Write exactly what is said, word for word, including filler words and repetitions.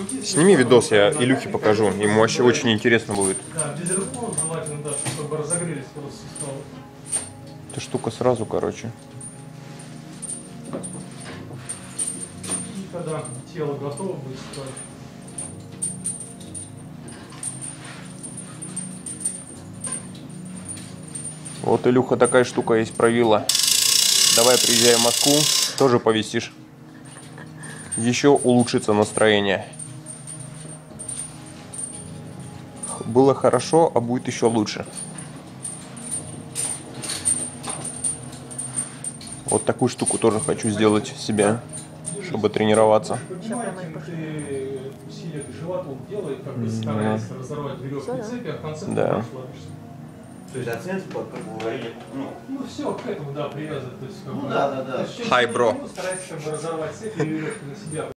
Сними видос, я Илюхе покажу. Ему вообще очень интересно будет. Да, без рывков желательно, да, чтобы разогрелись просто суставы. Эта штука сразу, короче. И когда тело готово будет ставить. Вот, Илюха, такая штука есть, правила. Давай, приезжай в Москву, тоже повисишь. Еще улучшится настроение. Было хорошо, а будет еще лучше. Вот такую штуку тоже хочу сделать себе, чтобы тренироваться. Усилие к животу делает, как бы старается разорвать веревку цепи, а в конце да. расслабишься. То есть от центра, как вы говорили, ну... Ну все, к этому, да, привязывать. То есть, как ну бы, да, да, да. Hi, bro. Старается как бы разорвать цепь и веревку на себя.